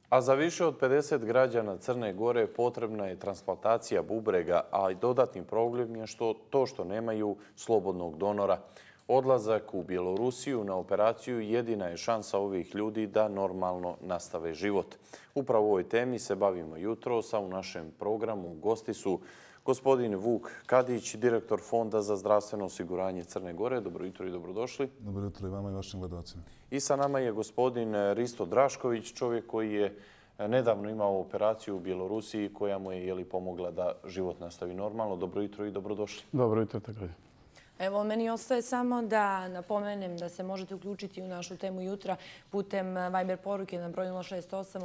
A za više od 50 građana Crne Gore potrebna je transplantacija bubrega, a i dodatni problem je što nemaju slobodnog donora. Odlazak u Bjelorusiju na operaciju jedina je šansa ovih ljudi da normalno nastave život. Upravo u ovoj temi se bavimo jutros, a u našem programu gosti su gospodin Vuk Kadić, direktor Fonda za zdravstveno osiguranje Crne Gore. Dobro jutro i dobrodošli. Dobro jutro i vama i vašim gledalcima. I sa nama je gospodin Risto Drašković, čovjek koji je nedavno imao operaciju u Bjelorusiji koja mu je pomogla da život nastavi normalno. Dobro jutro i dobrodošli. Dobro jutro također. Evo, meni ostaje samo da napomenem da se možete uključiti u našu temu jutra putem Viber poruke na broju 068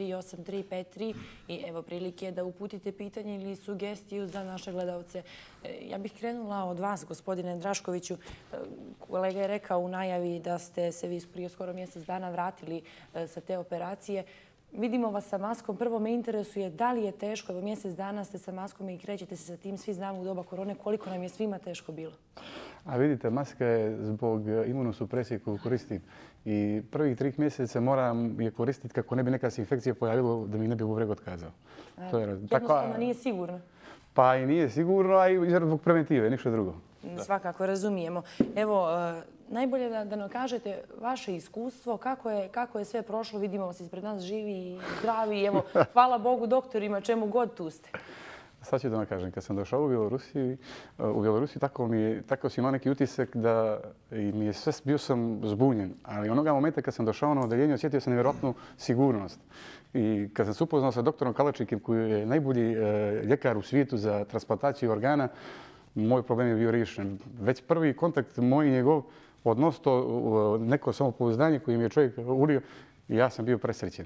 83 8353 i evo prilike da uputite pitanje ili sugestiju za naše gledalce. Ja bih krenula od vas, gospodine Draškoviću. Kolega je rekao u najavi da ste se vi prije skoro mjesec dana vratili sa te operacije. Vidimo vas sa maskom. Prvo me interesuje da li je teško, evo mjesec dana ste sa maskom i krećete se sa tim, svi znamo u doba korone, koliko nam je svima teško bilo? A vidite, maska je zbog imunosupresije koju koristim. I prvih 3 mjeseca moram je koristiti kako ne bi neka se infekcija pojavila da mi ne bi bubreg otkazao. Jednostavno nije sigurno. Pa i nije sigurno, a i zbog preventive, ništa drugo. Svakako, razumijemo. Evo, najbolje da nam kažete vaše iskustvo, kako je sve prošlo. Vidimo vas ispred nas živi i zdravi. Evo, hvala Bogu doktorima, čemu god tu ste. Sad ću da vam kažem, kad sam došao u Bjelorusiju, tako si imao neki utisak da mi je sve, bio sam zbunjen. Ali onoga momenta kad sam došao na odeljenje, osjetio sam nevjerojatnu sigurnost. I kad sam se upoznao sa doktorom Kalačikim, koji je najbolji ljekar u svijetu za transplantaciju organa, moj problem je bio riješen. Već prvi kontakt moj i njegov odnos, to neko samopouzdanje koje mi je čovjek ulio, i ja sam bio presrećen.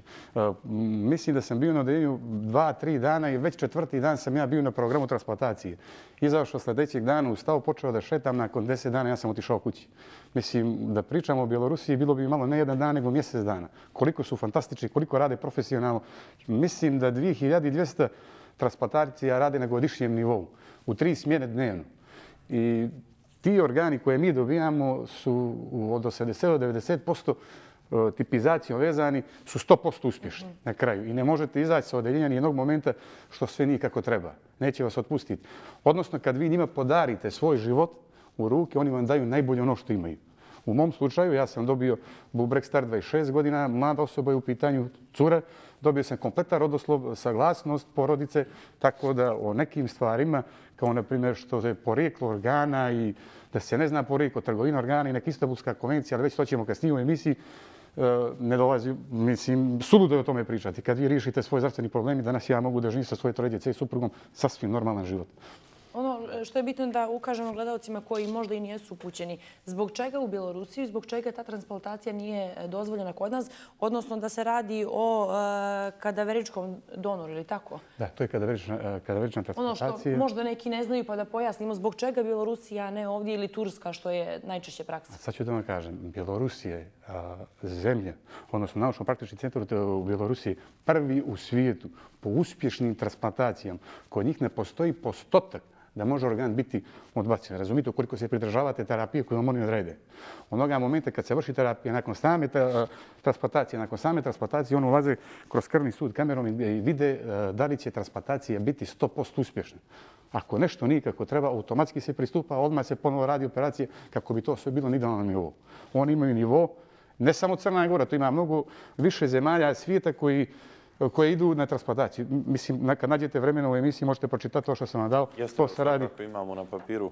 Mislim da sam bio na odeljenju 2-3 dana i već 4. dan sam ja bio na programu transplantacije. Izašao sljedećeg dana, ustao, počeo da šetam, nakon 10 dana ja sam otišao kući. Mislim, da pričamo o Bjelorusiji, bilo bi malo ne 1 dan, nego mjesec dana. Koliko su fantastični, koliko rade profesionalno. Mislim da 2200 transplantacija rade na godišnjem nivou, u 3 smjene dnevno. I ti organi koje mi dobijamo su od 80 do 90% tipizacijom vezani, su 100% uspješni na kraju. I ne možete izaći sa odeljenja nijednog momenta što sve nije kako treba. Neće vas otpustiti. Odnosno, kad vi njima podarite svoj život u ruke, oni vam daju najbolje ono što imaju. U mom slučaju, ja sam dobio bubreg star 26 godina, mlada osoba je u pitanju, cura. Dobio sam kompletan rodoslov, saglasnost porodice, tako da o nekim stvarima, kao na primjer što je porijeklo organa i da se ne zna porijeklo trgovina organa i neka Istanbulska konvencija, ali već to ćemo kasnije u emisiji, ne dolazi, mislim, suludo je o tome pričati. Kad vi riješite svoj zdravstveni problem, danas ja mogu da živim sa svoje 3 djece i suprugom sasvim normalan život. Ono što je bitno da ukažemo gledalcima koji možda i nijesu upućeni. Zbog čega u Bjelorusiji, zbog čega ta transplantacija nije dozvoljena kod nas, odnosno da se radi o kadaveričkom donoru, ili tako? Da, to je kadaverična transplantacija. Ono što možda neki ne znaju pa da pojasnimo zbog čega Bjelorusija, a ne ovdje, ili Turska, što je najčešće praksa. Sad ću da vam kažem, Bjelorusija je zemlja, odnosno naučno-praktični centar u Bjelorusiji, prvi u svijetu po uspješnim transplantacijama. Kod njih ne postoji postotak da može organ biti odbačen. Razumite koliko se pridržavate terapije koju vam oni odrede. Onoga momenta kad se vrši terapija, nakon same transplantacije, oni ulaze kroz krvni sud kamerom i vide da li će transplantacija biti 100% uspješna. Ako nešto nije kako treba, automatski se pristupa, odmah se ponovo radi operacije kako bi to sve bilo na idealnom nivou. Oni imaju nivo, ne samo Crna Gora, to ima mnogo više zemalja svijeta koje idu na transplantaciju. Mislim, kad nađete vremena u emisiji, možete pročitati to što sam vam dao. To se radi. Imamo na papiru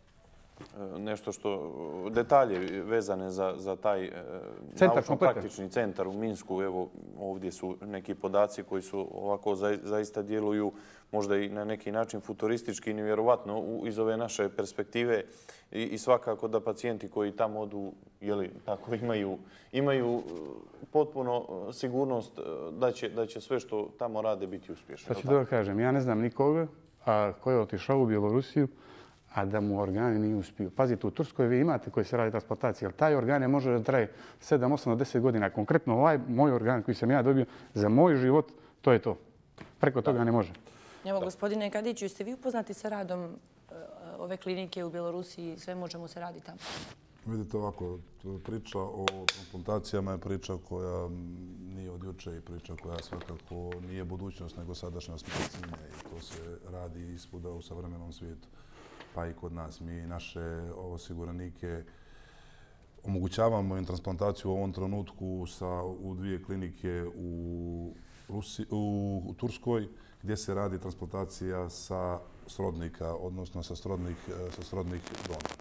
nešto što, detalje vezane za taj naučno-praktični centar u Minsku. Evo, ovdje su neki podaci koji su ovako zaista djeluju možda i na neki način futuristički i nevjerovatno iz ove naše perspektive i svakako da pacijenti koji tamo odu, tako imaju potpuno sigurnost da će sve što tamo rade biti uspješno. Sad ću da kažem, ja ne znam nikoga koji je otišao u Bjelorusiju, a da mu organ nije uspio. Pazite, u Turskoj vi imate koji se radi transplantacija, ali taj organ ne može da traje 7, 8 do 10 godina. Konkretno ovaj moj organ koji sam ja dobio za moj život, to je to. Preko toga ne može. Evo, gospodine Kadiću, jeste vi upoznati sa radom ove klinike u Bjelorusiji? Sve možemo se raditi tamo? Vidite ovako, priča o transplantacijama je priča koja nije od juče i priča koja svakako nije budućnost nego sadašnjost medicine i to se radi ispuda u savremenom svijetu, pa i kod nas. Mi naše osiguranike omogućavamo im transplantaciju u ovom trenutku u 2 klinike u Turskoj gdje se radi transplantacija sa srodnika, odnosno sa srodnih donora.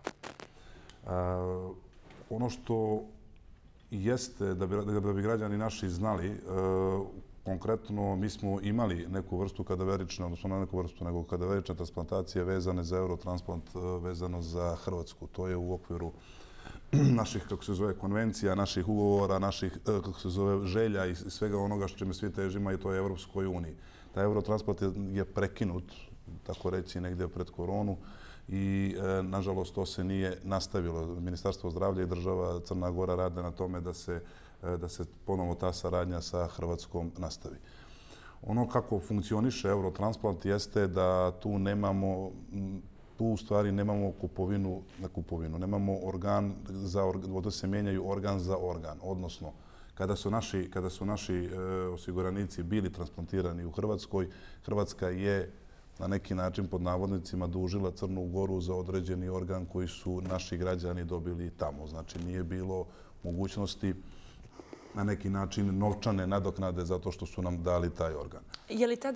Ono što jeste, da bi građani naši znali, konkretno mi smo imali neku vrstu kadaverične, odnosno ne neku vrstu, nego kadaverične transplantacije vezane za Eurotransplant, vezano za Hrvatsku. To je u okviru naših, kako se zove, konvencija, naših ugovora, naših, kako se zove, želja i svega onoga što čime svi težimo i to je Evropskoj uniji. Taj Eurotransplant je prekinut, tako reći, negdje pred koronu i nažalost to se nije nastavilo. Ministarstvo zdravlja i država Crna Gora rade na tome da se ponovo ta saradnja sa Hrvatskom nastavi. Ono kako funkcioniše Eurotransplant jeste da tu nemamo, tu u stvari nemamo kupovinu, nemamo organ da se mijenjaju organ za organ, odnosno kada su naši osiguranici bili transplantirani u Hrvatskoj, Hrvatska je na neki način pod navodnicima dužila Crnu Goru za određeni organ koji su naši građani dobili tamo. Znači nije bilo mogućnosti na neki način novčane nadoknade zato što su nam dali taj organ. Je li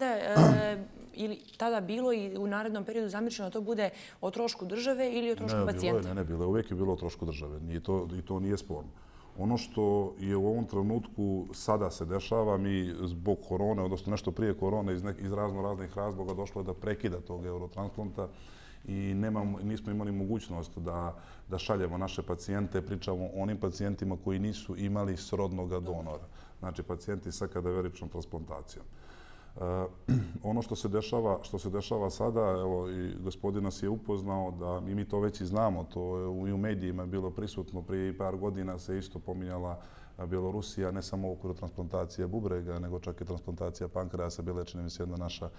tada bilo i u narednom periodu zamišljeno da to bude o trošku države ili o trošku pacijenta? Ne, bilo je. Uvijek je bilo o trošku države i to nije sporno. Ono što je u ovom trenutku sada se dešava, mi zbog korone, odnosno nešto prije korone, iz raznih razloga došlo je do prekida tog Eurotransplanta i nismo imali mogućnost da šaljemo naše pacijente, pričamo o onim pacijentima koji nisu imali srodnog donora, znači pacijenti sa kadaveričnom transplantacijom. Ono što se dešava sada, evo i gospodin nas je upoznao da mi to već i znamo, to je i u medijima bilo prisutno, prije par godina se isto pominjala Bjelorusija, ne samo u okviru transplantacije bubrega, nego čak i transplantacija pankreasa, bila je čini mi se jedna naša,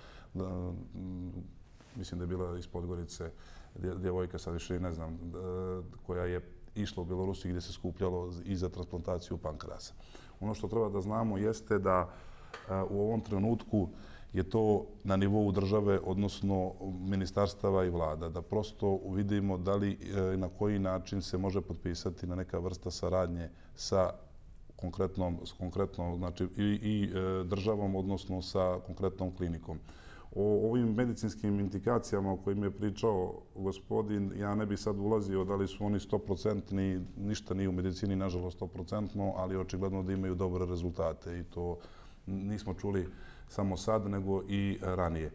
mislim da je bila iz Podgorice, djevojka, sad više ne znam, koja je išla u Bjelorusiju gdje se skupljalo i za transplantaciju pankreasa. Ono što treba da znamo jeste da u ovom trenutku je to na nivou države, odnosno ministarstava i vlada, da prosto vidimo da li i na koji način se može potpisati na neka vrsta saradnje sa konkretnom, znači i državom, odnosno sa konkretnom klinikom. O ovim medicinskim indikacijama o kojim je pričao gospodin, ja ne bih sad ulazio da li su oni 100%, ništa nije u medicini, nažalost 100%, ali očigledno da imaju dobre rezultate i to nismo čuli samo sad, nego i ranije.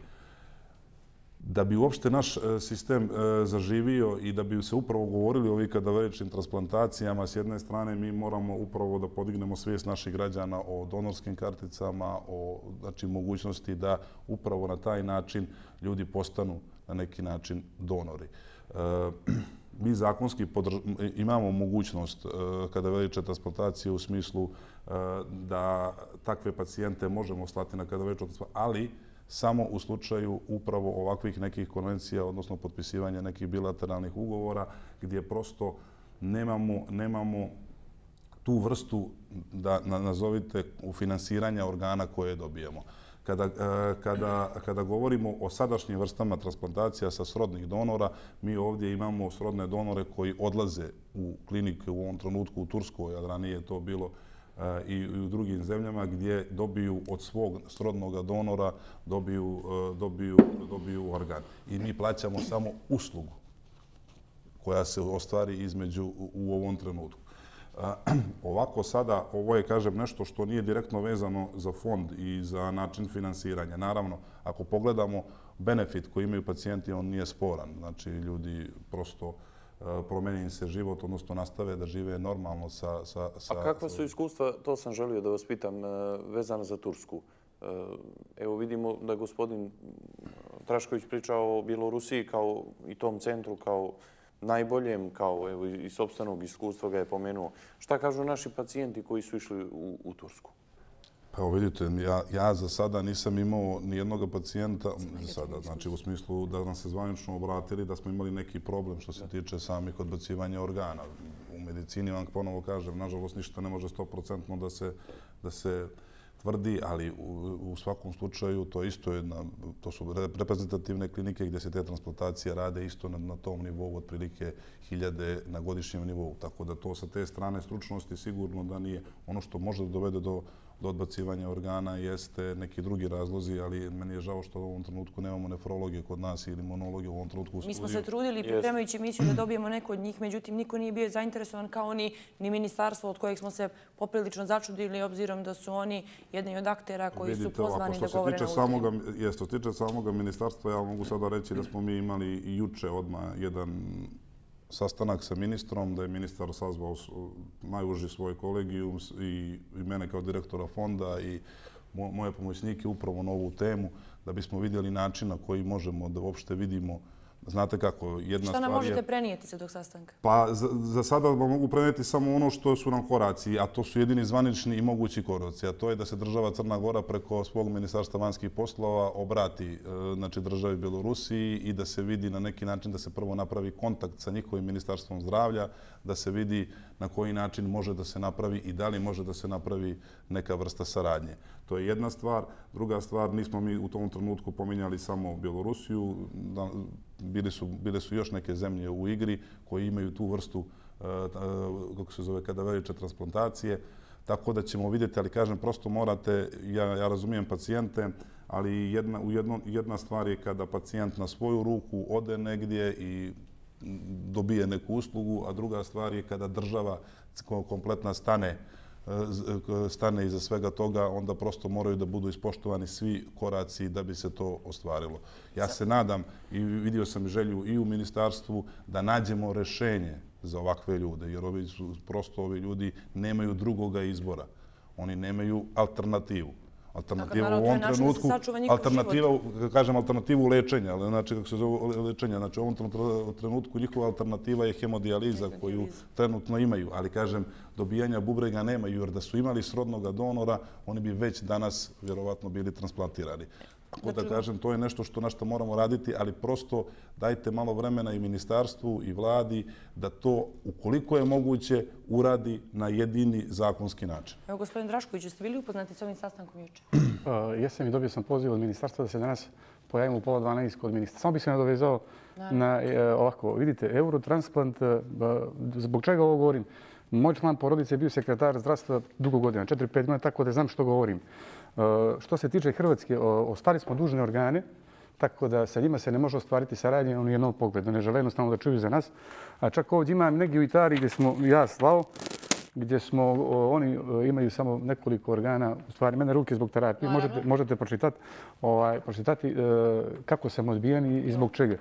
Da bi uopšte naš sistem zaživio i da bi se upravo govorili o ovim kadaveričnim transplantacijama, s jedne strane mi moramo upravo da podignemo svijest naših građana o donorskim karticama, o mogućnosti da upravo na taj način ljudi postanu na neki način donori. Mi zakonski imamo mogućnost kadaverične transplantacije u smislu da takve pacijente možemo slati na kadaveričnu transplantaciju, ali samo u slučaju upravo ovakvih nekih konvencija, odnosno potpisivanja nekih bilateralnih ugovora gdje prosto nemamo tu vrstu, da nazovite, finansiranja organa koje dobijemo. Kada govorimo o sadašnjim vrstama transplantacija sa srodnih donora, mi ovdje imamo srodne donore koji odlaze u klinike u ovom trenutku u Turskoj, a ranije je to bilo i u drugim zemljama gdje dobiju od svog srodnog donora dobiju organ. I mi plaćamo samo uslugu koja se ostvari između u ovom trenutku. Ovako sada, ovo je, kažem, nešto što nije direktno vezano za fond i za način finansiranja. Naravno, ako pogledamo benefit koji imaju pacijenti, on nije sporan. Znači, ljudi prosto promeni im se život, odnosno nastave da žive normalno sa... A kakva su iskustva, to sam želio da vas pitam, vezano za Tursku? Evo vidimo da je gospodin Trašković pričao o Bjelorusiji kao i tom centru kao najboljem, kao evo iz sopstvenog iskustva ga je pomenuo. Šta kažu naši pacijenti koji su išli u Tursku? Pa evo vidite, ja za sada nisam imao nijednog pacijenta, znači u smislu da nam se zvanično obratili, da smo imali neki problem što se tiče samih odbacivanja organa. medicini, vam ponovo kažem, nažalost ništa ne može 100% da se tvrdi, ali u svakom slučaju to su reprezentativne klinike gdje se te transplantacije rade isto na tom nivou, otprilike 1000 na godišnjem nivou. Tako da to sa te strane stručnosti sigurno da nije. Ono što može da dovede do odbacivanja organa jeste neki drugi razlozi, ali meni je žao što u ovom trenutku nemamo nefrologije kod nas ili monologije u ovom trenutku u studiju. Mi smo se trudili pripremajući emisiju da dobijemo neko od njih, međutim niko nije bio zainteresovan kao ni ministarstvo od kojeg smo se poprilično začudili obzirom da su oni jedni od aktera koji su pozvani da govore na ovu temu. Što se tiče samog ministarstva, ja mogu sada reći da smo mi imali i juče odmah jedan sastanak sa ministrom, da je ministar sazvao najuži svoj kolegijum i mene kao direktora fonda i moje pomoćnike upravo na ovu temu, da bismo vidjeli način na koji možemo da uopšte vidimo. Znate kako, jedna stvar je... Šta nam možete prenijeti sa tog sastanka? Pa za sada vam mogu prenijeti samo ono što su nam koraci, a to su jedini zvanični i mogući koraci, a to je da se država Crna Gora preko svog ministarstva vanjskih poslova obrati državi Bjelorusiji i da se vidi na neki način da se prvo napravi kontakt sa njihovim ministarstvom zdravlja, da se vidi na koji način može da se napravi i da li može da se napravi neka vrsta saradnje. To je jedna stvar. Druga stvar, nismo mi u tom trenutku pominjali samo Bjelorusiju. Bile su još neke zemlje u igri koji imaju tu vrstu, kako se zove, kadaverične transplantacije. Tako da ćemo vidjeti, ali kažem, prosto morate, ja razumijem pacijente, ali jedna stvar je kada pacijent na svoju ruku ode negdje i dobije neku uslugu, a druga stvar je kada država kompletna stane iza svega toga, onda prosto moraju da budu ispoštovani svi koraci da bi se to ostvarilo. Ja se nadam i vidio sam želju i u ministarstvu da nađemo rešenje za ovakve ljude, jer ovi ljudi nemaju drugoga izbora. Oni nemaju alternativu. Alternativa u ovom trenutku, alternativu lečenja, znači kako se zove lečenja, znači u ovom trenutku njihova alternativa je hemodijaliza koju trenutno imaju, ali kažem dobijanja bubrega nemaju, jer da su imali srodnog donora, oni bi već danas vjerovatno bili transplantirani. Tako da kažem, to je nešto na što moramo raditi, ali prosto dajte malo vremena i ministarstvu i vladi da to, ukoliko je moguće, uradi na jedini zakonski način. Evo, gospodin Drašković, jeste bili upoznati s ovim sastankom juče? Jesam i dobio sam poziv od ministarstva da se danas pojavimo u 11:30 kod ministra. Samo bih se nadovezao na ovako, vidite, Eurotransplant, zbog čega ovo govorim? Moj član porodice je bio sekretar zdravstva dugo godina, 4-5 godina, tako da znam što govorim. Što se tiče Hrvatske, ostali smo dužne organe, tako da sa njima se ne može ostvariti saradnje u jednom pogledu. Ne žele jednostavno da čuju za nas. A čak ovdje imam negdje u Italiji gdje smo ja slao, gdje smo, oni imaju samo nekoliko organa, u stvari mene ruke zbog terapije, možete pročitati kako sam odbijen i zbog čega.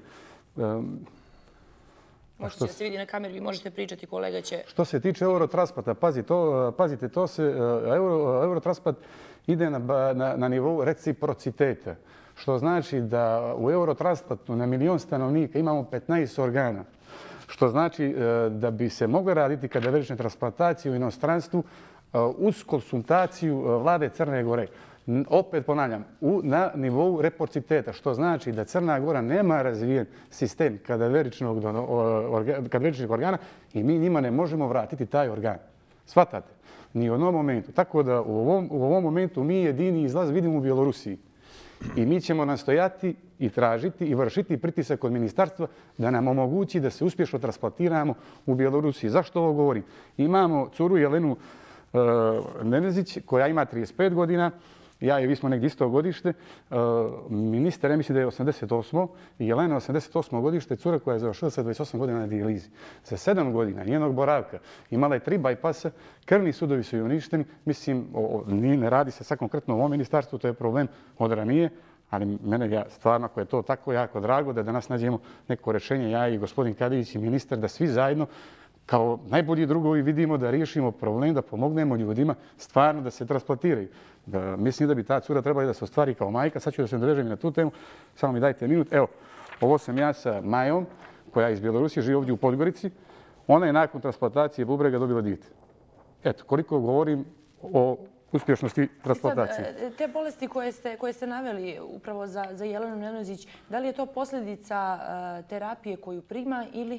Možete se vidi na kameri, vi možete pričati, kolega će... Što se tiče Eurotransplanta, pazite, to se, Eurotransplant ide na nivou reciprociteta, što znači da u Eurotransplantu na 1.000.000 stanovnika imamo 15 organa, što znači da bi se moglo raditi kadaverične transplantacije u inostranstvu uz konsultaciju vlade Crne Gore. Opet ponavljam, na nivou reciprociteta, što znači da Crna Gora nema razvijen sistem kadaveričnih organa i mi njima ne možemo vratiti taj organ. Shvatate? Ni u jednom momentu. Tako da u ovom momentu mi jedini izlaz vidimo u Bjelorusiji. I mi ćemo nastojati i tražiti i vršiti pritisak od ministarstva da nam omogući da se uspješno transplantiramo u Bjelorusiji. Zašto ovo govorim? Imamo curu Jelenu Nenezić koja ima 35 godina. Ja i vi smo negdje isto godište. Ministar, ja mislim da je 88. i Jelena 88. godište, cura koja je završila sa 28 godina na dijalizi. Za 7 godina njenog boravka imala je 3 bajpasa, krvni sudovi su i uništeni. Mislim, ne radi se sad konkretno o ovom ministarstvu, to je problem od ranije, ali mene stvarno, ako je to tako jako drago, da danas nađemo neko rješenje, ja i gospodin Kadić i ministar, da svi zajedno kao najbolji drugovi vidimo da riješimo problem, da pomognemo ljudima stvarno da se transplantiraju. Mislim da bi ta cura trebala da se ostvari kao majka. Sad ću da se nadovežem i na tu temu. Samo mi dajte minut. Evo, ovo sam ja sa Majom, koja je iz Bjelorusije, živi ovdje u Podgorici. Ona je nakon transplantacije bubrega dobila dijete. Eto, koliko govorim o uspješnosti transplantacije. Te bolesti koje ste naveli upravo za Jelenu Nenezić, da li je to posljedica terapije koju prima ili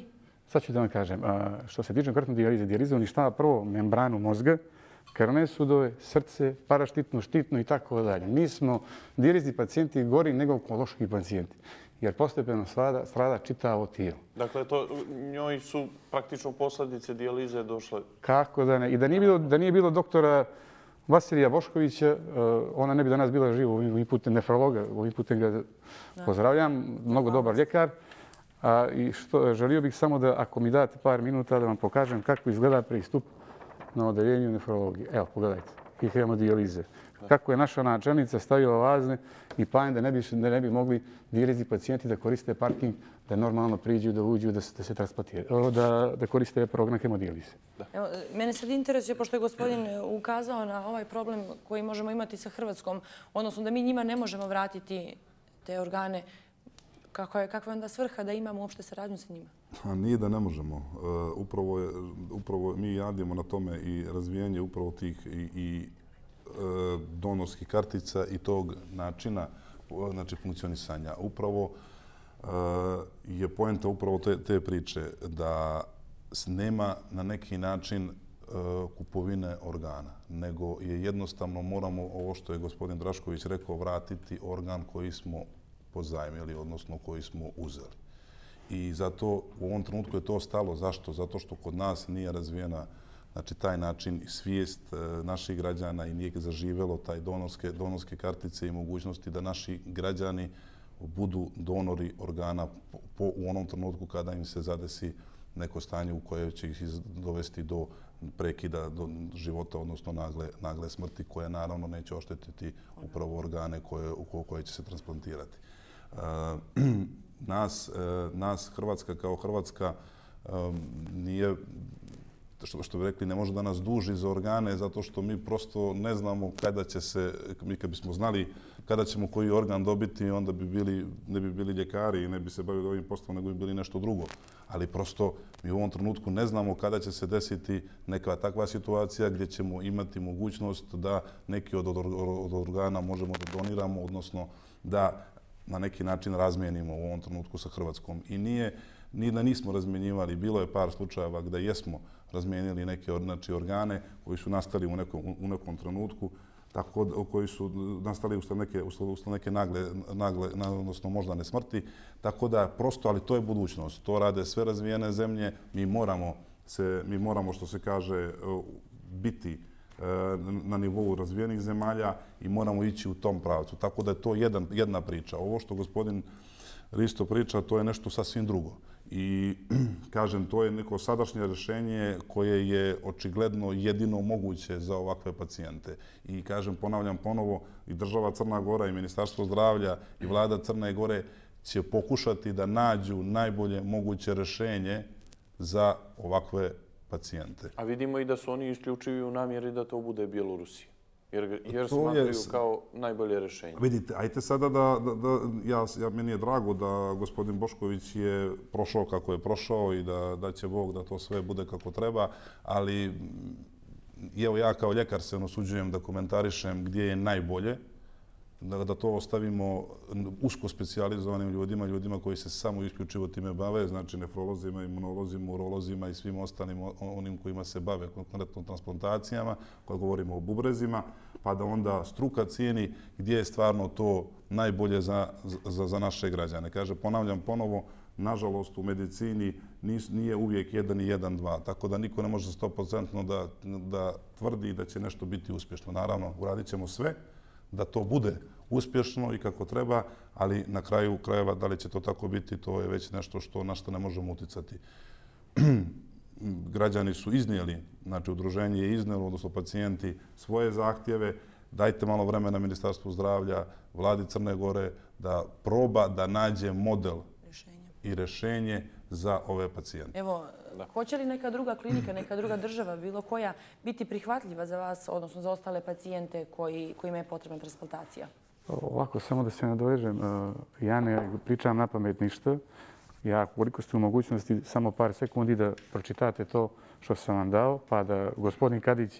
sad ću da vam kažem, što se tiče konkretno dijalize, dijaliza uništava prvo membranu mozga, krvne sudove, srce, paraštitnu, štitnu i tako dalje. Mi smo dijalizni pacijenti gori nego onkološki pacijenti, jer postepeno strada čitavo tijelo. Dakle, njoj su praktično posljedice dijalize došle? Kako da ne. I da nije bilo doktora Vasilija Boškovića, ona ne bi danas bila živa, ovim putem nefrologa, ovim putem ga pozdravljam, mnogo dobar ljekar. I želio bih samo da, ako mi date par minuta, da vam pokažem kako izgleda pristup na odeljenju nefrologije. Evo, pogledajte, i hemodijalize. Kako je naša načelnica stavila vazne i panj da ne bi mogli dijalizni pacijenti da koriste parking, da normalno priđu, da uđu, da se transplantiraju, da koriste program hemodijalize. Evo, mene sad interesuje, pošto je gospodin ukazao na ovaj problem koji možemo imati sa Hrvatskom, odnosno da mi njima ne možemo vratiti te organe. Kakva je onda svrha da imamo uopšte saradnju sa njima? Nije da ne možemo. Upravo mi radimo na tome i razvijanje upravo tih i donorskih kartica i tog načina funkcionisanja. Upravo je poenta upravo te priče da nema na neki način kupovine organa, nego je jednostavno moramo, ovo što je gospodin Drašković rekao, vratiti organ koji smo pozajmili, odnosno koji smo uzeli. I zato u ovom trenutku je to stalo. Zašto? Zato što kod nas nije razvijena taj način i svijest naših građana i nije zaživelo taj donorske kartice i mogućnosti da naši građani budu donori organa u onom trenutku kada im se zadesi neko stanje u koje će ih dovesti do prekida života, odnosno nagle smrti, koje naravno neće oštetiti upravo organe koje će se transplantirati. Nas Hrvatska kao Hrvatska nije, što bi rekli, ne može da nas duži za organe zato što mi prosto ne znamo kada će se, mi kad bismo znali kada ćemo koji organ dobiti, onda ne bi bili ljekari i ne bi se bavili ovim poslom, nego bi bili nešto drugo. Ali prosto mi u ovom trenutku ne znamo kada će se desiti neka takva situacija gdje ćemo imati mogućnost da neki od organa možemo da doniramo, odnosno da na neki način razmijenimo u ovom trenutku sa Hrvatskom. I nije da nismo razmjenjivali, bilo je par slučajeva gdje jesmo razmijenili neke organe koji su nastali u nekom trenutku, koji su nastali usled neke nagle, odnosno moždane smrti. Tako da prosto, ali to je budućnost. To rade sve razvijene zemlje. Mi moramo, što se kaže, biti na nivou razvijenih zemalja i moramo ići u tom pravcu. Tako da je to jedna priča. Ovo što gospodin Risto priča, to je nešto sasvim drugo. I kažem, to je neko sadašnje rješenje koje je očigledno jedino moguće za ovakve pacijente. I kažem, ponavljam ponovo, i država Crna Gora i Ministarstvo zdravlja i vlada Crne Gore će pokušati da nađu najbolje moguće rješenje za ovakve pacijente. A vidimo i da su oni isključivi u namjeri da to bude Bjelorusija. Jer smatraju kao najbolje rješenje. Vidite, ajte sada meni je drago da gospodin Bošković je prošao kako je prošao i da će Bog da to sve bude kako treba, ali evo ja kao ljekar se osuđujem da komentarišem gdje je najbolje, da to ostavimo usko specijalizovanim ljudima koji se samo isključivo time bave, znači nefrolozima, imunolozima, urolozima i svim ostalim onim kojima se bave konkretno transplantacijama, kad govorimo o bubrezima, pa da onda struka cijeni gdje je stvarno to najbolje za naše građane. Kaže, ponavljam ponovo, nažalost u medicini nije uvijek 1 i 1, 2, tako da niko ne može 100% da tvrdi da će nešto biti uspješno. Naravno, uradit ćemo sve da to bude uspješno i kako treba, ali na kraju krajeva da li će to tako biti, to je već nešto na što ne možemo uticati. Građani su iznijeli, znači udruženje je iznijelo, odnosno pacijenti, svoje zahtjeve. Dajte malo vremena Ministarstvu zdravlja, vladi Crne Gore da proba da nađe model i rješenje za ove pacijente. Evo, hoće li neka druga klinika, neka druga država, bilo koja, biti prihvatljiva za vas, odnosno za ostale pacijente kojima je potrebna transplantacija? Ovako, samo da se nadovežem. Ja ne pričam na pamet ništa. Ja, koliko ste u mogućnosti, samo par sekundi da pročitate to što sam vam dao, pa da gospodin Kadić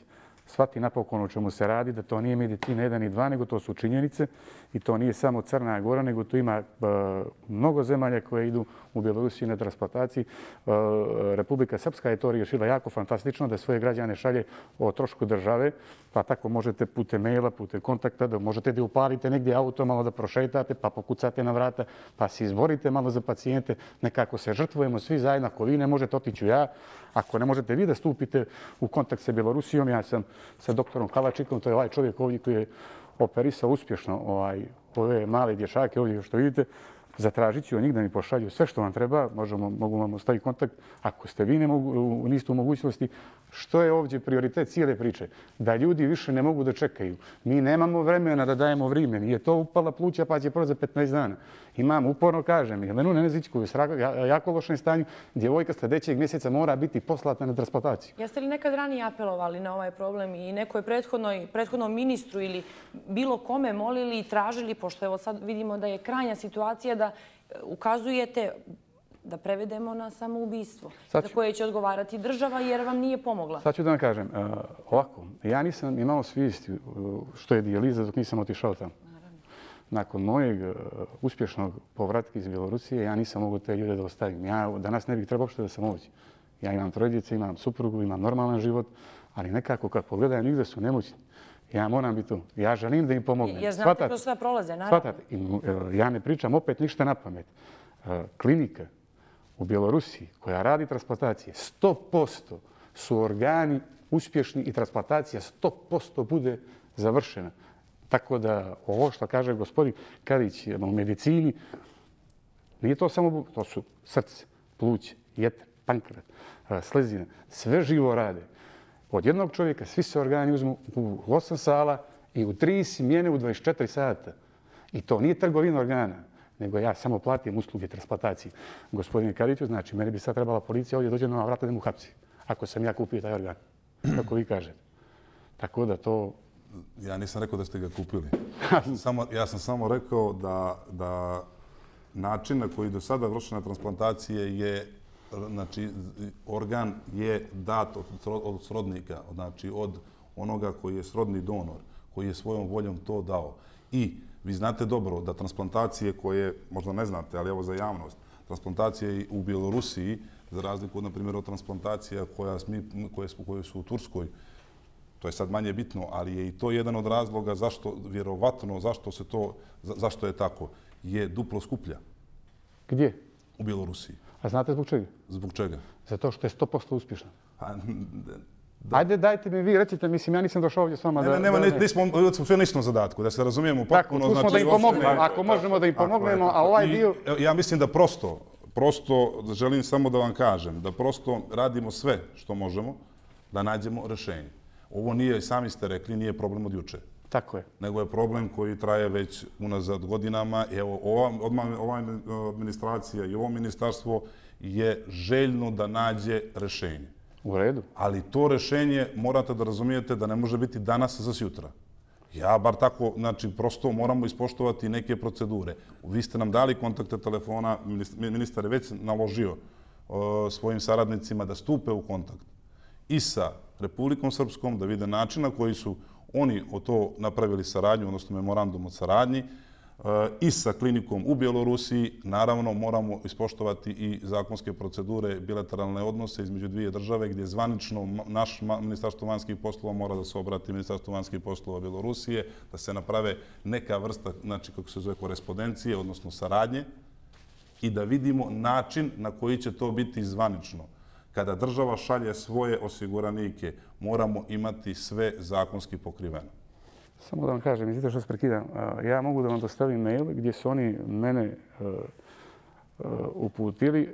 shvati napokon o čemu se radi, da to nije medicina 1 i 2, nego to su činjenice i to nije samo Crna Gora, nego tu ima mnogo zemalja koje idu u Bjelorusiju na transplantaciji. Republika Srpska je to riješila jako fantastično, da svoje građane šalje o trošku države, pa tako možete putem maila, putem kontakta, da možete da upalite negdje auto, malo da prošetate, pa pokucate na vrata, pa se izborite malo za pacijente, nekako se žrtvujemo svi zajedno. Ako vi ne možete, otiću ja. Ako ne možete vi da stupite u kontakt sa Bjelorusijom, ja sam sa doktorom Kalačikom, to je ovaj čovjek ovdje koji je operisao uspješno ove male dječake ovdje što vidite, zatražit ću od njih da mi pošalju sve što vam treba, mogu vam ostaviti kontakt. Ako ste vi niste u mogućnosti, što je ovdje prioritet cijele priče? Da ljudi više ne mogu da čekaju. Mi nemamo vremena da dajemo vrijeme. Nije to upala pluća pa će proći za 15 dana. Imam, uporno kažem, Jelenu Nenezić koju je jako lošem stanju, djevojka sljedećeg mjeseca mora biti poslata na transplantaciju. Jeste li nekad ranije apelovali na ovaj problem i nekoj prethodnom ministru ili bilo kome molili i tražili, pošto evo sad vidimo da je krajnja situacija da ukazujete da prevedemo na samoubistvo za koje će odgovarati država jer vam nije pomogla? Sad ću da vam kažem, ovako, ja nisam imao svijesti što je dijaliza dok nisam otišao tamo. Nakon mojeg uspješnog povratka iz Bjelorusije, ja nisam mogao te ljude da ostavim. Ja danas ne bih trebao uopšte da sam ovdje. Ja imam 3 djece, imam suprugu, imam normalan život, ali nekako kad pogledaju nigde su nemoćni. Ja moram biti tu. Ja želim da im pomognem. Jer znate kroz sve prolaze, naravno. Ja ne pričam opet ništa na pamet. Klinika u Bjelorusiji koja radi transplantacije, 100% su organi uspješni i transplantacija 100% bude završena. Tako da ovo što kaže gospodin Karić u medicini, nije to samo, to su srce, pluće, jetra, pankreas, slezina, sve živo rade. Od jednog čovjeka svi se organi uzmu u 8 sala i u 3 smjene u 24 sata. I to nije trgovina organa, nego ja samo platim usluge transplantacije. Gospodine Kariću, znači, meni bi sad trebala policija ovdje dođe na vrata da mu hapsi, ako sam ja kupio taj organ, kako vi kažete. Tako da to... Ja nisam rekao da ste ga kupili. Ja sam samo rekao da način na koji do sada vršena transplantacije je, znači, organ je dat od srodnika, znači od onoga koji je srodni donor, koji je svojom voljom to dao. I vi znate dobro da transplantacije koje, možda ne znate, ali evo za javnost, transplantacije u Bjelorusiji, za razliku, na primjer, od transplantacija koje su u Turskoj, to je sad manje bitno, ali je i to jedan od razloga zašto, vjerovatno, zašto je tako, je duplo skuplja. Gdje? U Bjelorusiji. A znate zbog čega? Zbog čega? Zato što je 100% uspješna. Ajde, dajte mi vi, recite, mislim, ja nisam došao ovdje s vama da... Ne, sve nismo zadatku, da se razumijemo potpuno. Tako, tu smo da im pomognemo, ako možemo da im pomognemo, a ovaj dio... Ja mislim da prosto, želim samo da vam kažem, da prosto radimo sve što možemo da nađemo rješenje. Ovo nije, sami ste rekli, nije problem od juče. Tako je. Nego je problem koji traje već unazad godinama. Evo, ova administracija i ovo ministarstvo je željno da nađe rješenje. U redu. Ali to rješenje morate da razumijete da ne može biti danas za sutra. Ja bar tako, znači, prosto moramo ispoštovati neke procedure. Vi ste nam dali kontakte telefona, ministar je već naložio svojim saradnicima da stupe u kontakt i sa Republikom Srpskom, da vide način na koji su oni o to napravili saradnju, odnosno memorandum o saradnji, i sa klinikom u Bjelorusiji. Naravno, moramo ispoštovati i zakonske procedure, bilateralne odnose između 2 države, gdje zvanično naš Ministarstvo vanjskih poslova mora da se obrati Ministarstvo vanjskih poslova Bjelorusije, da se naprave neka vrsta, znači, kako se zove, korespondencije, odnosno saradnje, i da vidimo način na koji će to biti zvanično. Kada država šalje svoje osiguranike, moramo imati sve zakonski pokriveno. Samo da vam kažem, izvite što se prekidam, ja mogu da vam dostavim mail gdje su oni mene uputili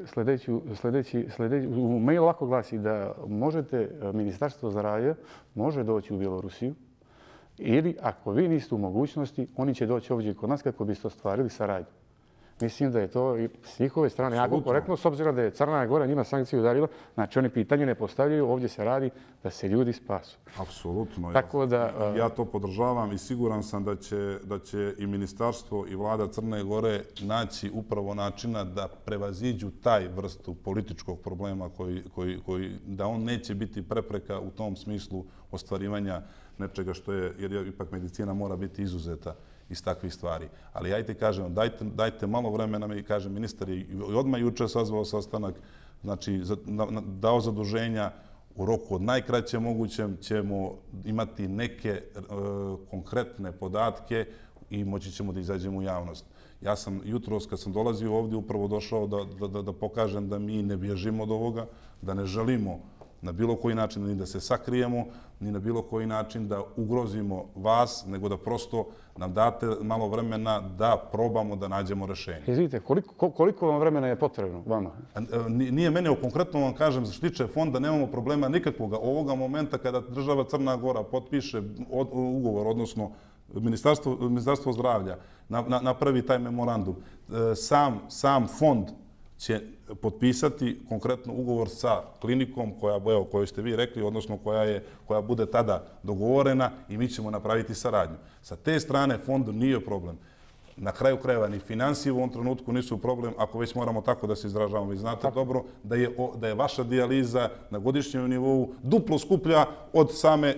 u mail ovako glasi da možete, Ministarstvo zdravlja može doći u Bjelorusiju ili ako vi niste u mogućnosti, oni će doći ovdje kod nas kako biste ostvarili saradnju. Mislim da je to i s njihove strane jako korektno, s obzirom da je Crna Gora njima sankciju udarila. Znači, oni pitanje ne postavljaju, ovdje se radi da se ljudi spasu. Apsolutno. Tako da, ja to podržavam i siguran sam da će i ministarstvo i vlada Crne Gore naći upravo načina da prevaziđu taj vrstu političkog problema da on neće biti prepreka u tom smislu ostvarivanja nečega što je, jer ipak medicina mora biti izuzeta iz takvih stvari. Ali ja ti kažem, dajte malo vremena, mi kaže ministar je odmah juče sazvao sastanak, znači dao zaduženja, u roku od najkraće mogućem ćemo imati neke konkretne podatke i moći ćemo da izađemo u javnost. Ja sam jutros kad sam dolazio ovdje upravo došao da pokažem da mi ne bježimo od ovoga, da ne želimo na bilo koji način ni da se sakrijemo, ni na bilo koji način da ugrozimo vas, nego da prosto nam date malo vremena da probamo da nađemo rešenje. Izvidite, koliko vam vremena je potrebno vama? Nije mene, konkretno vam kažem, za što tiče fonda nemamo problema nikakvoga. Ovoga momenta kada država Crna Gora potpiše ugovor, odnosno Ministarstvo zdravlja napravi taj memorandum, sam fond će potpisati konkretno ugovor sa klinikom koju ste vi rekli, odnosno koja bude tada dogovorena i mi ćemo napraviti saradnju. Sa te strane fondu nije problem. Na kraju krajeva ni financije u ovom trenutku nisu problem, ako već moramo tako da se izražavamo. Vi znate dobro da je vaša dijaliza na godišnjem nivou duplo skuplja od same...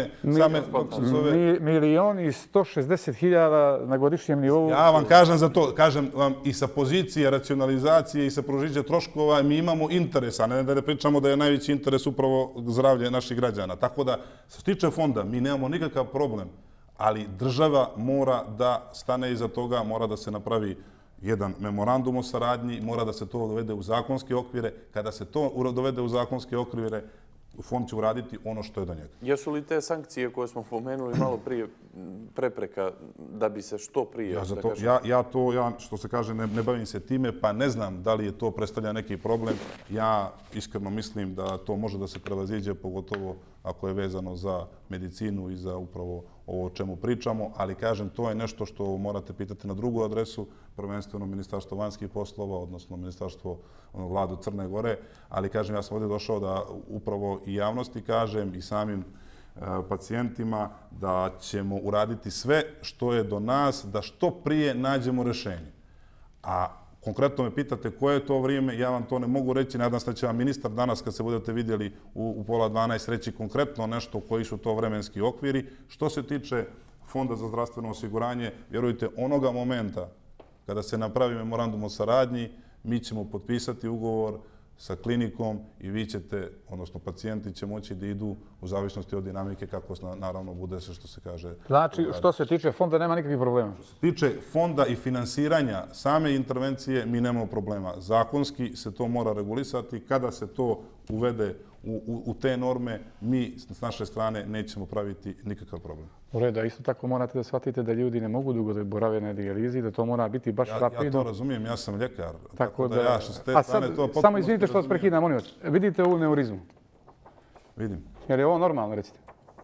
1.160.000 na godišnjem nivou. Ja vam kažem za to, kažem vam i sa pozicije racionalizacije i sa prožiđa troškova, mi imamo interesa, ne da ne pričamo da je najveći interes upravo zdravlje naših građana. Tako da, što se tiče fonda, mi nemamo nikakav problem. Ali država mora da stane iza toga, mora da se napravi jedan memorandum o saradnji, mora da se to dovede u zakonske okvire. Kada se to dovede u zakonske okvire, fond će uraditi ono što je do njega. Jesu li te sankcije koje smo pomenuli malo prije prepreka da bi se što prije... Ja što se kaže, ne bavim se time, pa ne znam da li je to predstavlja neki problem. Ja iskreno mislim da to može da se prevaziđe, pogotovo ako je vezano za medicinu i za upravo ovo o čemu pričamo, ali kažem, to je nešto što morate pitati na drugu adresu, prvenstveno Ministarstvo vanjskih poslova, odnosno Ministarstvo vladu Crne Gore, ali kažem, ja sam ovdje došao da upravo i javnosti kažem i samim pacijentima da ćemo uraditi sve što je do nas, da što prije nađemo rešenje. A konkretno me pitate koje je to vrijeme, ja vam to ne mogu reći. Nadam se da će vam ministar danas, kad se budete vidjeli u 11:30, reći konkretno nešto koji su to vremenski okviri. Što se tiče Fonda za zdravstveno osiguranje, vjerujte, onoga momenta kada se napravi memorandum o saradnji, mi ćemo potpisati ugovor sa klinikom i vi ćete, odnosno pacijenti će moći da idu u zavisnosti od dinamike kako naravno bude se što se kaže. Znači, što se tiče fonda, nema nikakvih problema? Što se tiče fonda i finansiranja same intervencije, mi nemamo problema. Zakonski se to mora regulisati. Kada se to uvede u te norme, mi s naše strane nećemo praviti nikakav problem. U redu, isto tako morate da shvatite da ljudi ne mogu dugo da borave na dijalizi, da to mora biti baš rapidno. Ja to razumijem, ja sam ljekar. Tako da ja što s te strane to potpuno... Samo izvinite što vas prekidam, molim vas. Vidite ovu neurizmu? Vidim. Je li ovo normalno, recite?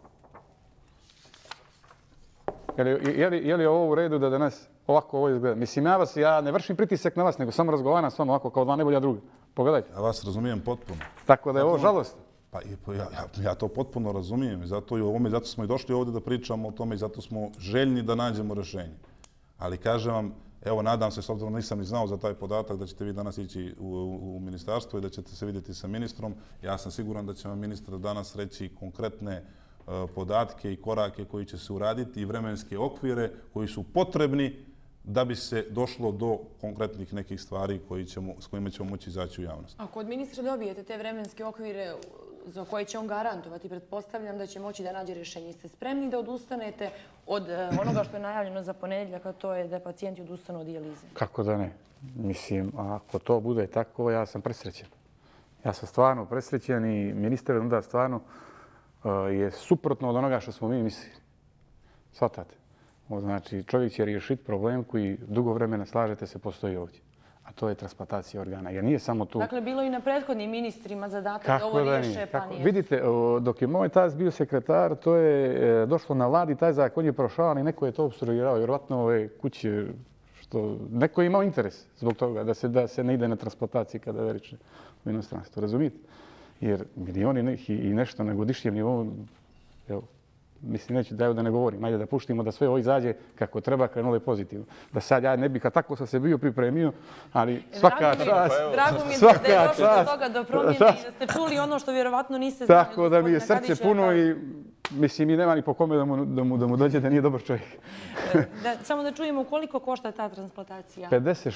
Je li ovo u redu da danas ovako ovo izgleda? Mislim, ja ne vršim pritisak na vas, nego samo razgovaram s vama ovako kao dva najbolja druga. Pogledajte. Ja vas razumijem potpuno. Tako da je ovo žalost. Pa ja to potpuno razumijem. Zato smo i došli ovdje da pričamo o tome i zato smo željni da nađemo rešenje. Ali kažem vam, evo, nadam se, s obzirom nisam ni znao za taj podatak, da ćete vi danas ići u ministarstvo i da ćete se vidjeti sa ministrom. Ja sam siguran da će vam ministar danas reći konkretne podatke i korake koji će se uraditi i vremenske okvire koji su potrebni da bi se došlo do konkretnih nekih stvari s kojima ćemo moći izaći u javnost. Ako od ministra dobijete te vremenske okvire za koje će on garantovati, pretpostavljam da će moći da nađe rješenje. Ste spremni da odustanete od onoga što je najavljeno za ponedjeljak, a to je da pacijenti odustanu od dijalize? Kako da ne? Mislim, ako to bude tako, ja sam presrećen. Ja sam stvarno presrećen i ministar onda stvarno je suprotno od onoga što smo mi mislili. Svatate? Znači, čovjek će riješiti problem koji dugo vremena, slažete se, postoji ovdje. A to je transplantacija organa. Jer nije samo tu... Dakle, bilo i na prethodnim ministrima zadatak da ovo riješe, pa nije. Vidite, dok je moj taz bio sekretar, to je došlo na vladi, taj zakon je prošao, ali neko je to obstruirao. Vjerovatno ove kuće što neko je imao interes zbog toga da se ne ide na transplantacije kada veriče u inostranstvu. Razumijete? Jer milioni i nešto na godišnjem nivou, evo, mislim, neću da ne govorim, ajde da puštimo da sve ovo izađe kako treba, krenulo je pozitivno. Da sad ja ne bih, kad tako sam se bio pripremio, ali svaka čast. Drago mi je da je došlo do toga do promjene i da ste čuli ono što vjerovatno niste znali. Tako da mi je srce puno i mislim i nema ni po kome da mu dođe da nije dobar čovjek. Samo da čujemo koliko košta ta transplantacija.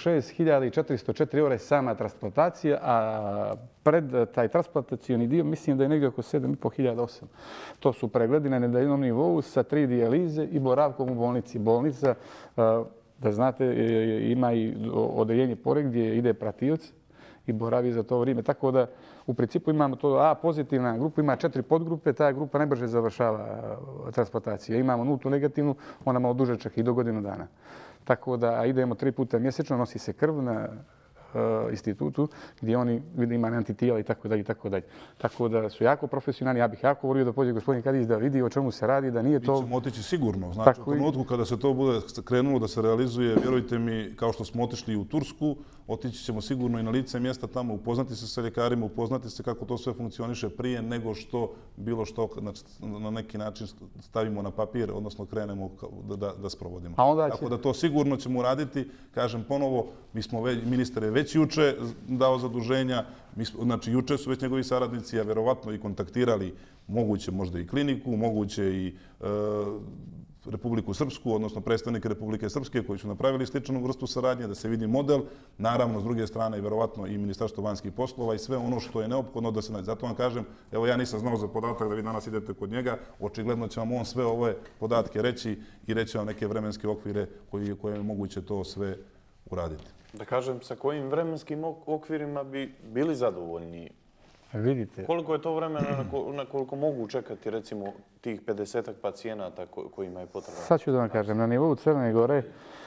56.404 € je sama transplantacija, a pred taj transplantacioni dio mislim da je negdje oko 7.500-8. To su pregledi na nedeljnom nivou sa 3 dijalize i boravkom u bolnici. Bolnica, da znate, ima i odeljenje pored gdje ide pratioc i boravi za to vrijeme. Tako da u principu imamo to A pozitivna grupa, ima 4 podgrupe, ta grupa najbrže završava transplantacije. Imamo nultu negativnu, ona malo duže čak i do godinu dana. Tako da idemo 3 puta mjesečno, nosi se krv na institutu gdje oni vide ima antitijela i tako dalje i tako dalje. Tako da su jako profesionalni. Ja bih jako volio da pođe gospodin Kadić da vidi o čemu se radi, da nije to... Mi ćemo otići sigurno. Znači, u trenutku kada se to bude krenulo da se realizuje, vjerujte mi, kao što smo otišli u Tursku, otići ćemo sigurno i na lice mjesta tamo, upoznati se sa ljekarima, upoznati se kako to sve funkcioniše prije nego što bilo što na neki način stavimo na papir, odnosno krenemo da sprovodimo. Tako da to sigurno ćemo uraditi. Kažem ponovo, ministar je već juče dao zaduženja, znači juče su već njegovi saradnici, a vjerovatno i kontaktirali moguće možda i kliniku, moguće i Republiku Srpsku, odnosno predstavnike Republike Srpske koji su napravili sličnu vrstu saradnje, da se vidi model. Naravno, s druge strane, vjerovatno i Ministarstvo vanjskih poslova i sve ono što je neophodno da se nađe. Zato vam kažem, evo ja nisam znao za podatak da vi danas idete kod njega, očigledno će vam on sve ove podatke reći i reći vam neke vremenske okvire koje je moguće to sve uraditi. Da kažem, sa kojim vremenskim okvirima bi bili zadovoljni? Vidite. Koliko je to vremena na koliko mogu čekati, recimo, tih 50-ak pacijenata kojima je potrebno? Sad ću da vam kažem, na nivou Crne Gore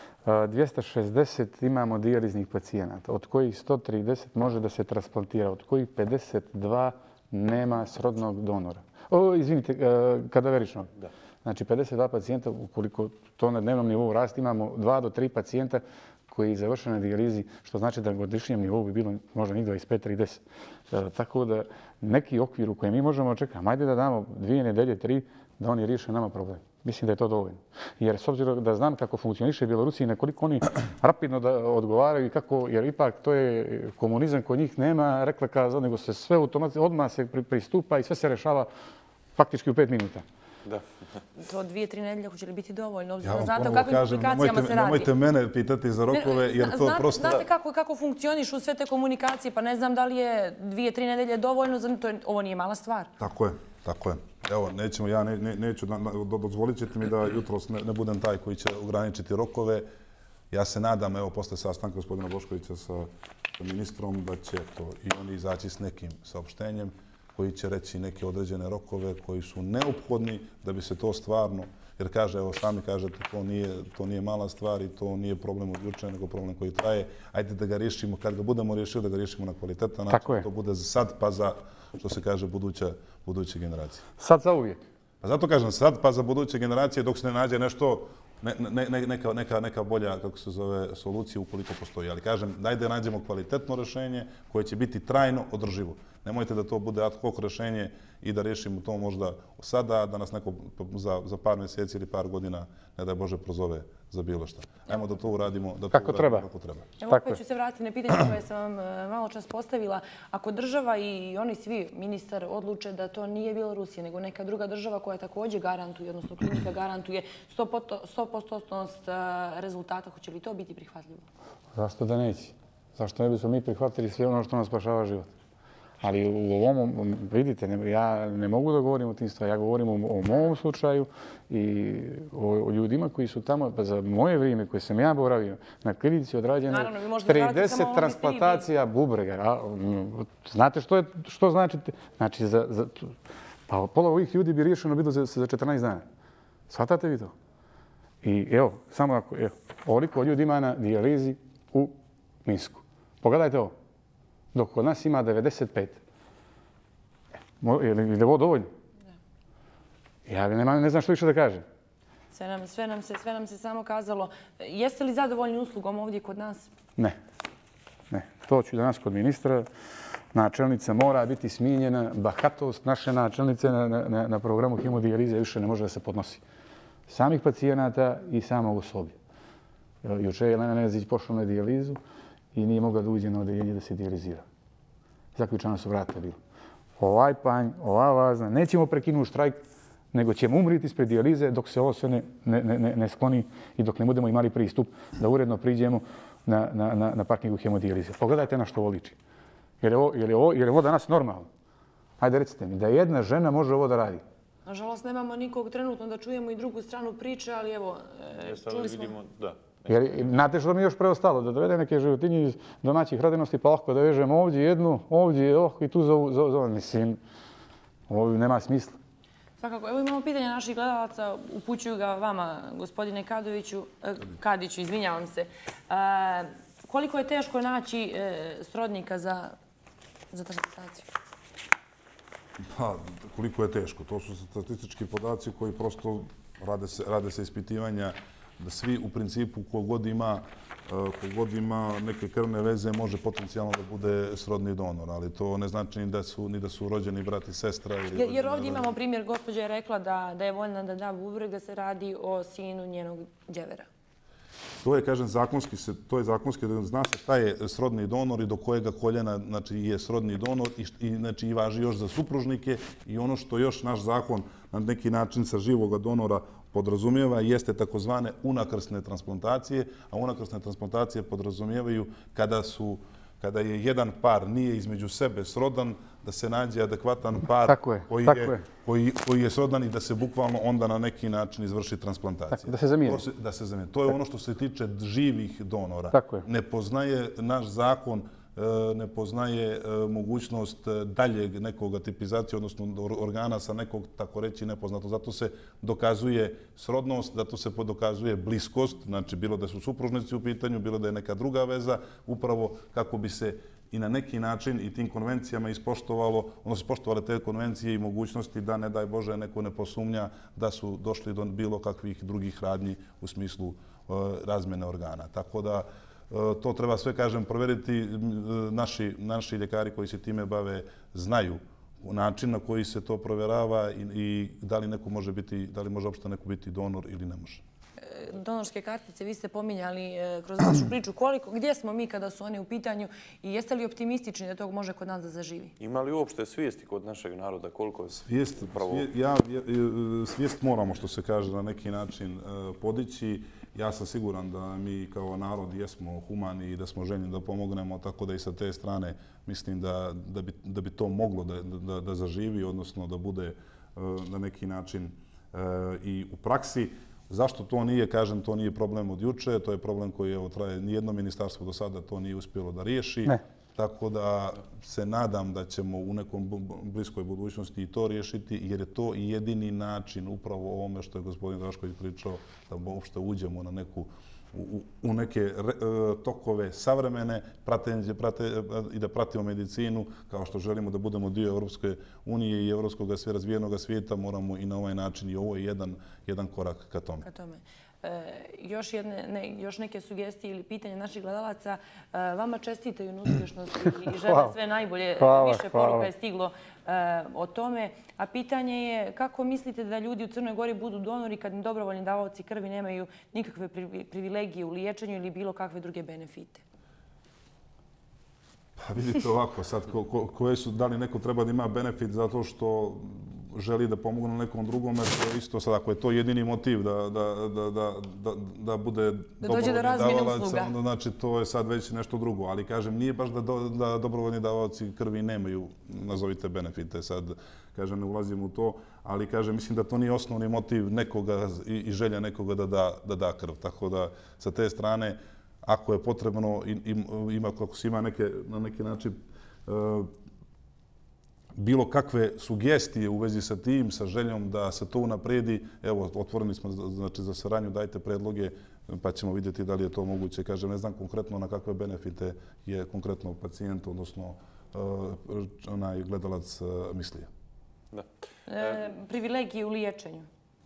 260 imamo dijaliznih pacijenata, od kojih 130 može da se transplantira, od kojih 52 nema srodnog donora. Izvinite, kadaveričnog. Znači 52 pacijenta, ukoliko to na dnevnom nivou rasti, imamo 2 do 3 pacijenta koji završe na dijalizi, što znači da na godišnjem nivou bi bilo možda njih 25-30. Tako da neki okvir u kojem mi možemo očekati, ajde da damo 2 nedelje, 3, da oni riješe nama problem. Mislim da je to dovoljno. Jer s obzirom da znam kako funkcioniše Bjelorusija i nekoliko oni rapidno da odgovaraju, jer ipak to je komunizam kod njih nema rekla kaza, nego se sve automatski odmah se pristupa i sve se rešava faktički u 5 minuta. Da. To 2-3 nedelje hoće li biti dovoljno? Obzirom znate o kakvim komunikacijama se radi. Nemojte mene pitati za rokove, jer to prosto... Znate kako funkcionišu sve te komunikacije, pa ne znam da li je 2-3 nedelje dovoljno, ovo nije mala stvar. Tako je, tako je. Evo, neću, dozvolit ćete mi da jutros ne budem taj koji će ograničiti rokove. Ja se nadam, evo, posle sastanka gospodina Boškovića sa ministrom, da će to i oni izaći s nekim saopštenjem koji će reći neke određene rokove koji su neophodni da bi se to stvarno, jer kaže, evo sami kažete, to nije mala stvar i to nije problem od juče, nego problem koji traje. Ajde da ga riješimo, kad ga budemo riješili, da ga riješimo na kvalitetan način, to bude sad pa za, što se kaže, buduće generacije. Sad za uvijek. Pa zato kažem, sad pa za buduće generacije, dok se ne nađe nešto, neka bolja, kako se zove, solucija ukoliko postoji. Ali kažem, dajde da nađemo kvalitetno rješenje koje će biti trajno održivo. Nemojte da to bude ad hoc rješenje i da riješimo to možda sada, da nas neko za par mjeseci ili par godina, ne daj Bože, prozove za bilo šta. Ajmo da to uradimo kako treba. Evo opet ću se vratiti na pitanje koje sam vam malo čas postavila. Ako država i oni svi, ministar, odluče da to nije Bjelorusija, nego neka druga država koja također garantuje, odnosno klinika garantuje 100% rezultata, hoće li to biti prihvatljivo? Zašto da neće? Zašto ne bismo mi prihvatili sve ono što nas spašava život? Ali u ovom, vidite, ja ne mogu da govorim o tim stvarima. Ja govorim o mom slučaju i o ljudima koji su tamo, pa za moje vrijeme koje sam ja boravio, na klinici odrađeno 30 transplantacija bubrega. Znate što znači? Znači, pa pola ovih ljudi bi riješeno bilo za 14 dana. Shvatate vi to? I evo, samo ako, ovoliko ljudi ima na dijalizi u Minsku. Pogledajte ovo. Dok kod nas ima 95. Je li ovo dovoljno? Ja ne znam što više da kažem. Sve nam se samo kazalo. Jeste li zadovoljni uslugom ovdje kod nas? Ne. To ću danas kod ministra. Načelnica mora biti smijenjena. Bahatost naše načelnice na programu hemodijalize više ne može da se podnosi. Samih pacijenata i samog osoblja. Juče je Jelena Nezić pošla na dijalizu i nije mogla da uđe na odeljenje da se dijalizira. Zaključana su vrata bila. Ovaj panj, ova važna, nećemo prekinuti štrajk, nego ćemo umriti ispred dijalize dok se ovo sve ne skloni i dok ne budemo imali pristup da uredno priđemo na parkingu hemodijalize. Pogledajte na što ovo liči. Je li ovo danas normalno? Hajde recite mi, da jedna žena može ovo da radi. Nažalost, nemamo nikog trenutno da čujemo i drugu stranu priče, ali evo, čuli smo... Znate što mi je još preostalo? Da dovede neke životinje iz domaćih radinosti, pa ovako da vežemo ovdje jednu, ovdje i tu za mislim, ovo nema smisla. Svakako, evo imamo pitanje naših gledalaca, upućuju ga vama, gospodine Kadiću, izvinjavam se. Koliko je teško naći srodnika za transplantaciju? Pa, koliko je teško. To su statistički podaci koji prosto rade se ispitivanja da svi u principu kogod ima neke krvne veze može potencijalno da bude srodni donor, ali to ne znači ni da su rođeni brat i sestra. Jer ovdje imamo primjer, gospođa je rekla da je voljna da da bubreg, da se radi o sinu njenog đevera. To je, kažem, zakonski, zna se šta je srodni donor i do kojega koljena je srodni donor i važi još za supružnike i ono što još naš zakon na neki način sa živoga donora podrazumijeva jeste takozvane unakrsne transplantacije, a unakrsne transplantacije podrazumijevaju kada je jedan par nije između sebe srodan, da se nađe adekvatan par koji je srodan i da se bukvalno onda na neki način izvrši transplantacija. Da se zamijeni. To je ono što se tiče živih donora. Ne poznaje naš zakon, ne poznaje mogućnost daljeg nekog tipizacije, odnosno organa sa nekog, tako reći, nepoznato. Zato se dokazuje srodnost, zato se dokazuje bliskost, znači bilo da su supružnici u pitanju, bilo da je neka druga veza, upravo kako bi se i na neki način i tim konvencijama ispoštovale te konvencije i mogućnosti da, ne daj Bože, neko ne posumnja da su došli do bilo kakvih drugih radnji u smislu razmjene organa. Tako da to treba sve, kažem, provjeriti. Naši ljekari koji se time bave znaju način na koji se to provjerava i da li neko može biti, da li može uopšte neko biti donor ili ne može. Donorske kartice, vi ste pominjali kroz vašu priču gdje smo mi kada su one u pitanju i jeste li optimistični da to može kod nas da zaživi? Ima li uopšte svijesti kod našeg naroda koliko je svijest moramo, što se kaže, na neki način podići. Ja sam siguran da mi kao narod jesmo humani i da smo željni da pomognemo, tako da i sa te strane mislim da bi to moglo da zaživi, odnosno da bude na neki način i u praksi. Zašto to nije? Kažem, to nije problem od juče, to je problem koji traje. Nijedno ministarstvo do sada to nije uspjelo da riješi. Tako da se nadam da ćemo u nekom bliskoj budućnosti i to riješiti, jer je to jedini način upravo ovome što je gospodin Drašković pričao, da uopšte uđemo u neke tokove savremene i da pratimo medicinu kao što želimo da budemo dio Europske unije i evropskog razvijenog svijeta, moramo i na ovaj način, i ovo je jedan korak ka tome. Još neke sugestije ili pitanja naših gledalaca. Vama čestitaju na uspješnosti i žele sve najbolje. Više poruka je stiglo o tome. A pitanje je kako mislite da ljudi u Crnoj Gori budu donori kad dobrovoljni davaoci krvi nemaju nikakve privilegije u liječenju ili bilo kakve druge benefite? Pa vidite ovako, sad da li neko treba da ima benefit zato što želi da pomogne nekom drugome, to je isto sad, ako je to jedini motiv da bude dobrovoljni davalac, onda znači to je sad već nešto drugo. Ali kažem, nije baš da dobrovoljni davaoci krvi nemaju, nazovite, benefite. Sad, kažem, ne ulazim u to, ali kažem, mislim da to nije osnovni motiv nekoga i želja nekoga da da krv. Tako da, sa te strane, ako je potrebno, ako se ima na neki način bilo kakve sugestije u vezi sa tim, sa željom da se to unapredi, evo, otvoreni smo za saradnju, dajte predloge, pa ćemo vidjeti da li je to moguće. Kažem, ne znam konkretno na kakve benefite je konkretno pacijent, odnosno onaj gledalac mislio. Privilegije u liječenju?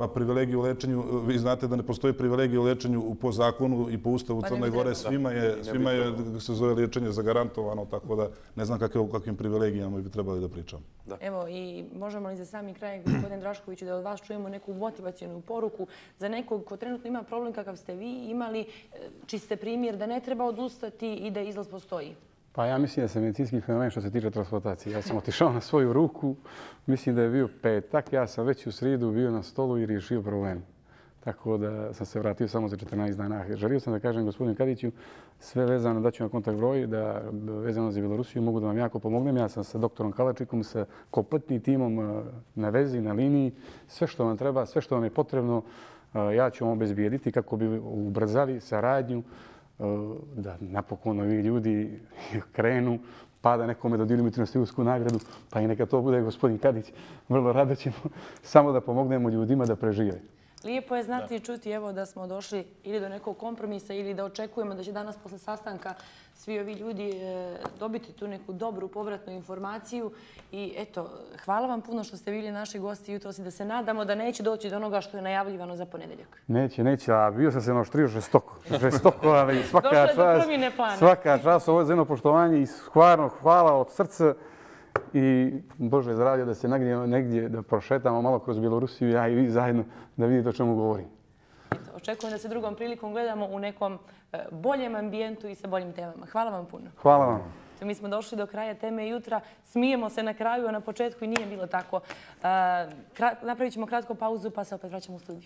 Pa privilegiju u lečenju, vi znate da ne postoji privilegija u lečenju po zakonu i po Ustavu Crne Gore. Svima je, se zove, liječenje zagarantovano, tako da ne znam o kakvim privilegijama bi trebali da pričamo. Evo, i možemo li za sami kraj, gospodin Draškoviću, da od vas čujemo neku motivacijonu poruku za nekog ko trenutno ima problem kakav ste vi imali, čiste primjer da ne treba odustati i da izlaz postoji? Pa ja mislim da sam medicinski fenomen što se tiče transplantacije. Ja sam otišao na svoju ruku, mislim da je bio petak, ja sam već u srijedu bio na stolu i riješio problem. Tako da sam se vratio samo za 14 dana. Želio sam da kažem gospodinu Kadiću sve vezano, daću na kontakt broj, da vezano za Bjelorusiju mogu da vam jako pomognem. Ja sam sa doktorom Kalačikom, sa kompletnim timom na vezi, na liniji. Sve što vam treba, sve što vam je potrebno, ja ću vam obezbijediti kako bi ubrzali saradnju, da napokon ovi ljudi krenu, pa da nekome dodijelimo Trinostiusku nagradu, pa i neka to bude gospodin Kadić. Vrlo rado ćemo samo da pomognemo ljudima da prežive. Lijepo je znati i čuti evo da smo došli ili do nekog kompromisa ili da očekujemo da će danas posle sastanka svi ovi ljudi dobiti tu neku dobru povratnu informaciju. I eto, hvala vam puno što ste bili naši gosti jutros i da se nadamo da neće doći do onoga što je najavljivano za ponedjeljak. Neće, a bio sam se naoštrio žestoko, ali svaka čast, ovo je za jedno poštovanje i stvarno hvala od srca. I Bože zdravlja da se nagnemo negdje, da prošetamo malo kroz Bjelorusiju, ja i vi zajedno, da vidite o čemu govorim. Očekujem da se drugom prilikom gledamo u nekom boljem ambijentu i sa boljim temama. Hvala vam puno. Hvala vam. Mi smo došli do kraja teme jutra. Smijemo se na kraju, a na početku i nije bilo tako. Napravit ćemo kratku pauzu pa se opet vraćamo u studiju.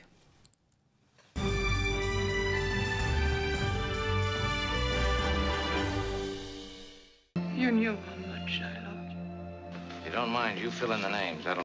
You knew how much I loved you. If you don't mind, you fill in the names.